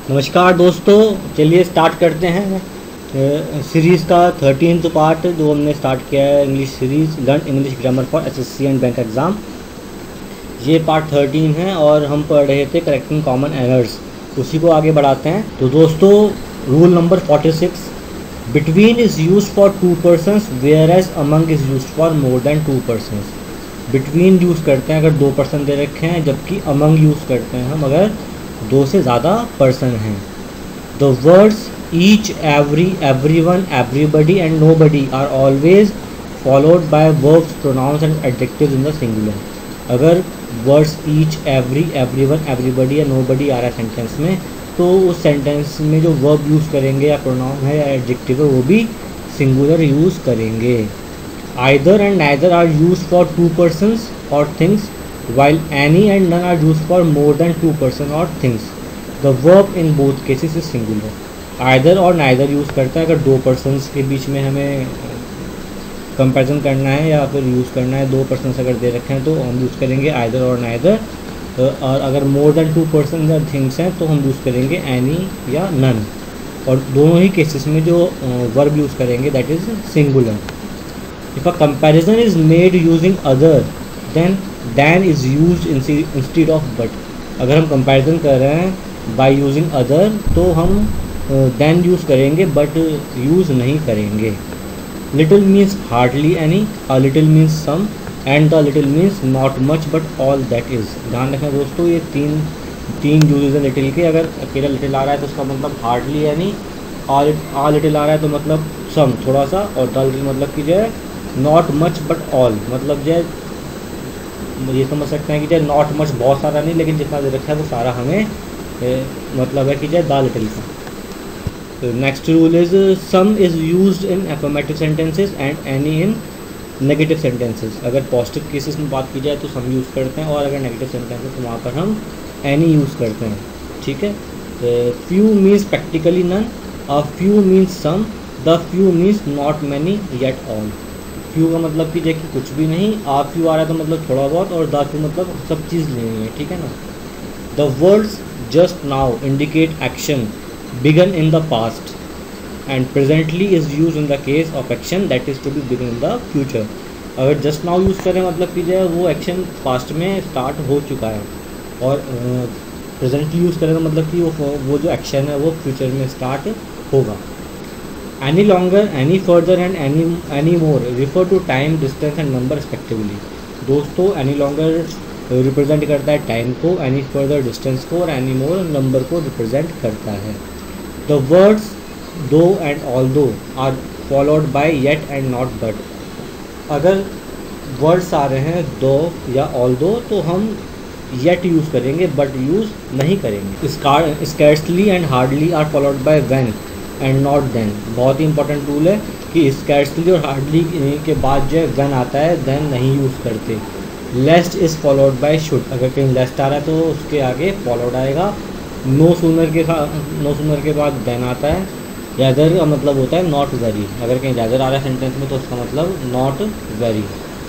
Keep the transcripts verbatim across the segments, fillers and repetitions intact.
नमस्कार दोस्तों, चलिए स्टार्ट करते हैं सीरीज़ का थर्टीन्थ पार्ट जो हमने स्टार्ट किया है, English series learn English grammar for SSC and bank exam. ये पार्ट थर्टीन है और हम पढ़ रहे थे करेक्टिंग कॉमन एरर्स, उसी को आगे बढ़ाते हैं। तो दोस्तों, rule number forty six, between is use for two persons where as among is use for more than two persons. Between use करते हैं अगर दो पर्सन दे रखे हैं, जबकि अमंग यूज़ करते हैं हम अगर दो से ज़्यादा पर्सन हैं। The words each, every, everyone, everybody and nobody are always followed by verbs, pronouns and adjectives in the singular. अगर words each, every, everyone, everybody या नोबडी आ रहा है सेंटेंस में, तो उस सेंटेंस में जो वर्ब यूज़ करेंगे या प्रोनाउन है या एडजेक्टिव है वो भी सिंगुलर यूज़ करेंगे। Either and neither are use for two persons और things while any and none are used for more than two person or things. The verb in both cases is singular. either और neither use करता है अगर दो persons के बीच में हमें comparison करना है या फिर यूज़ करना है। दो persons अगर दे रखे हैं तो हम यूज़ करेंगे either और neither, और अगर more than two persons या things हैं तो हम यूज़ करेंगे any या none। और दोनों ही केसेस में जो verb यूज़ करेंगे that is singular. If a comparison is made using other, then than is used instead of but। अगर हम कंपैरिजन कर रहे हैं by using other तो हम than यूज़ करेंगे but यूज़ नहीं करेंगे। little means hardly any, a little means some, and the little means not much but all that is। ध्यान रखें दोस्तों, ये तीन तीन यूजेज है little के। अगर अकेला little आ रहा है तो उसका मतलब hardly any, a little आ रहा है तो मतलब some थोड़ा सा, और the little मतलब कि जो है not much but all, मतलब जो है ये समझ सकते हैं कि जो नॉट मच बहुत सारा नहीं, लेकिन जितना दे रखा है वो सारा हमें ए, मतलब है कि जो द लिटिल का। तो next rule is some is used in affirmative sentences and any in negative sentences. अगर पॉजिटिव केसेस में बात की जाए तो सम यूज़ करते हैं, और अगर नेगेटिव सेंटेंस है तो वहाँ पर हम एनी यूज़ करते हैं। ठीक है। Few means practically none, a few means some, the few means not many yet all. Few का मतलब कि जैसे कुछ भी नहीं, आ फ्यू आ रहा है तो मतलब थोड़ा बहुत, और द फ्यू मतलब सब चीज़ लेनी है। ठीक है ना। The words just now indicate action began in the past and presently is use in the case of action that is to be begun in the future. अगर जस्ट नाउ यूज़ करें मतलब कि जो है वो एक्शन पास्ट में start हो चुका है, और प्रेजेंटली यूज़ करें तो मतलब कि वो वो जो एक्शन है वो फ्यूचर में स्टार्ट होगा। Any longer, any further and any any more refer to time, distance and number respectively। दोस्तों, any longer रिप्रेजेंट करता है टाइम को, any further डिस्टेंस को, और any more नंबर को रिप्रेजेंट करता है। The words though and although are followed by yet and not but। अगर वर्ड्स आ रहे हैं दो या although तो हम yet यूज़ करेंगे but यूज़ नहीं करेंगे। Scarcely and hardly are followed by when and not then. बहुत ही इंपॉर्टेंट रूल है कि स्कैर्सली और हार्डली के बाद जो है व्हेन आता है देन नहीं यूज़ करते। Lest is followed by should. अगर कहीं लेस्ट आ रहा है तो उसके आगे फॉलोड आएगा। नो सूनर के नो सूनर के बाद देन आता है। रैदर का मतलब होता है नॉट वेरी। अगर कहीं रैदर आ रहा है सेंटेंस में तो उसका मतलब not very.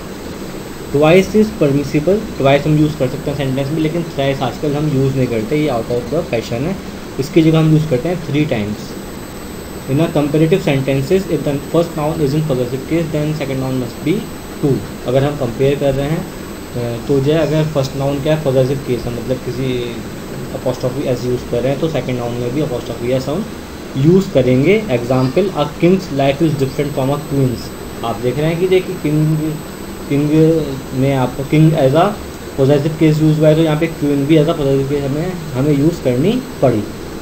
Twice is permissible. Twice हम यूज़ कर सकते हैं सेंटेंस में, लेकिन थ्राइस आजकल हम यूज़ नहीं करते, ये आउट ऑफ द फैशन है। इसकी जगह हम यूज़ करते हैं three times. In a comparative sentences, if the first noun is in possessive case, then second noun must be to। अगर हम कंपेयर कर रहे हैं तो जो है अगर फर्स्ट नाउन क्या है पॉजिटिव केस है, मतलब किसी अपॉस्ट्रोफी एस यूज़ कर रहे हैं तो सेकंड नाउन में भी अपॉस्ट्रोफी एस हम यूज़ करेंगे। Example, a king's life is different from a queen's. आप देख रहे हैं कि देखिए किंग किंग में आपको king as a positive case use हुआ है, तो यहाँ पे क्वीन भी एज अ पॉजिटिव केस हमें हमें यूज़ करनी पड़ी।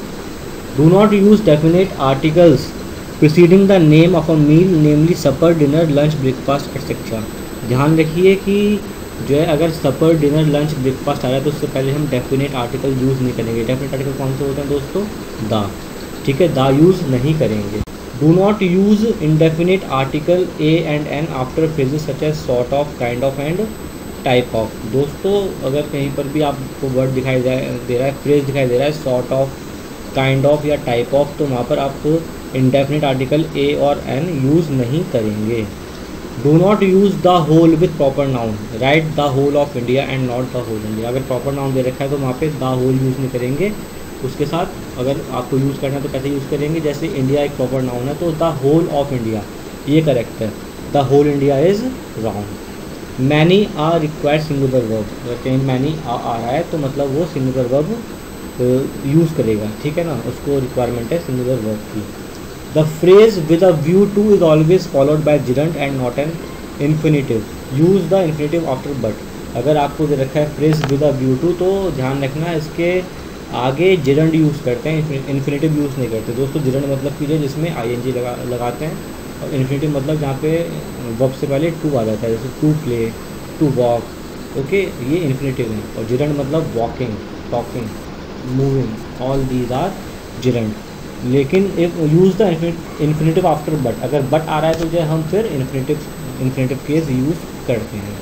Do not use definite articles preceding the name of a meal, namely supper, dinner, lunch, breakfast, et cetera। ध्यान रखिए कि जो है अगर सपर, डिनर, लंच, ब्रेकफास्ट आ रहा है तो उससे पहले हम डेफिनेट आर्टिकल यूज़ नहीं करेंगे। डेफिनेट आर्टिकल कौन से होते हैं दोस्तों? द। ठीक है, द यूज़ नहीं करेंगे। Do not use indefinite article a and an after phrases such as sort of, kind of and type of. दोस्तों, अगर कहीं पर भी आपको वर्ड दिखाई दे रहा है, फ्रेज दिखाई दे रहा है सॉर्ट ऑफ, काइंड ऑफ या टाइप ऑफ, तो वहाँ पर आप इंडेफिनिट आर्टिकल ए और एन यूज़ नहीं करेंगे। Do not use the whole with proper noun. Right the whole of India and not the whole India. अगर प्रॉपर नाउन दे रखा है तो वहाँ पे द होल यूज़ नहीं करेंगे, उसके साथ अगर आपको यूज़ करना है तो कैसे यूज़ करेंगे, जैसे इंडिया एक प्रॉपर नाउन है तो द होल ऑफ इंडिया, ये करेक्ट है, the whole India is wrong. Many are required singular verb, अगर कहीं मैनी आ, आ रहा है तो मतलब वो सिंगुलर वर्ब यूज़ करेगा, ठीक है ना, उसको रिक्वायरमेंट है सिंगुलर वर्ब की। The phrase with a view to is always followed by gerund and not an infinitive, use the infinitive after but. अगर आपको दे रखा है phrase with a view to तो ध्यान रखना इसके आगे जिरंड यूज़ करते हैं, इन्फिनेटिव यूज़ नहीं करते दोस्तों। जिरंड मतलब कीजिए जिसमें आई एन जी लगा लगाते हैं, और इन्फिनेटिव मतलब जहाँ पे वर्ब से पहले टू आ जाता है, जैसे to play, to walk, okay, ये इन्फिनेटिव है। और जिरंड मतलब walking, talking, moving, all these are gerund. लेकिन if use the infinitive after but, अगर बट आ रहा है तो जो हम फिर इन्फिनेटिव इन्फिनेटिव केस यूज़ करते हैं।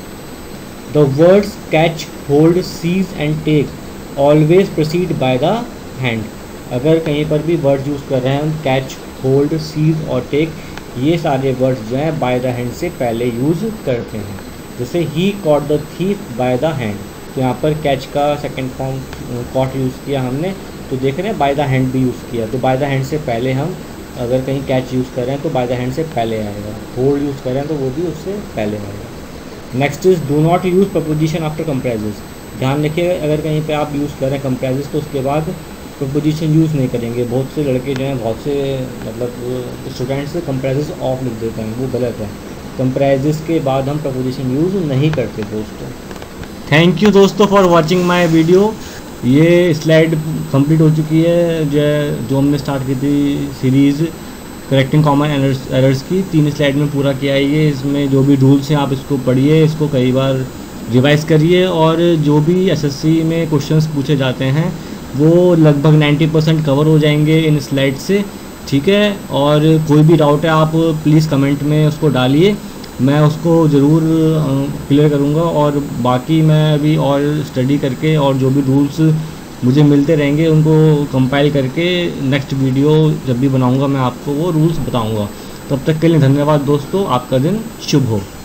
The words catch, hold, seize and take always proceed by the hand. अगर कहीं पर भी वर्ड्स यूज़ कर रहे हैं हम, कैच, होल्ड, सीज और टेक, ये सारे वर्ड्स जो हैं बाय द हैंड से पहले यूज़ करते हैं। जैसे ही caught the thief by the hand, तो यहाँ पर कैच का सेकंड फॉर्म कॉट यूज़ किया हमने, तो देख रहे हैं बाय द हैंड भी यूज़ किया, तो बाय द हैंड से पहले हम अगर कहीं कैच यूज़ कर रहे हैं तो बाय द हैंड से पहले आएगा, होल्ड यूज़ कर रहे हैं तो वो भी उससे पहले आएगा। Next is do not use preposition after comprises. ध्यान रखिएगा अगर कहीं पे आप यूज़ कर रहे हैं कंप्रेजेस तो उसके बाद प्रपोजिशन यूज़ नहीं करेंगे। बहुत से लड़के जो हैं, बहुत से मतलब स्टूडेंट्स कंप्रेजेस ऑफ लिख देते हैं, वो गलत है। कंप्रेजेस के बाद हम प्रपोजिशन यूज़ नहीं करते दोस्तों। थैंक यू दोस्तों फॉर वॉचिंग माई वीडियो। ये स्लाइड कंप्लीट हो चुकी है जो जो हमने स्टार्ट की थी series correcting common errors errors की, तीन स्लाइड में पूरा किया है ये। इसमें जो भी रूल्स हैं आप इसको पढ़िए, इसको कई बार रिवाइज़ करिए, और जो भी एसएससी में क्वेश्चंस पूछे जाते हैं वो लगभग नब्बे परसेंट कवर हो जाएंगे इन स्लाइड से, ठीक है। और कोई भी डाउट है आप प्लीज़ कमेंट में उसको डालिए, मैं उसको ज़रूर क्लियर करूँगा। और बाकी मैं अभी और स्टडी करके और जो भी रूल्स मुझे मिलते रहेंगे उनको कंपाइल करके नेक्स्ट वीडियो जब भी बनाऊँगा मैं आपको वो रूल्स बताऊँगा। तब तक के लिए धन्यवाद दोस्तों, आपका दिन शुभ हो।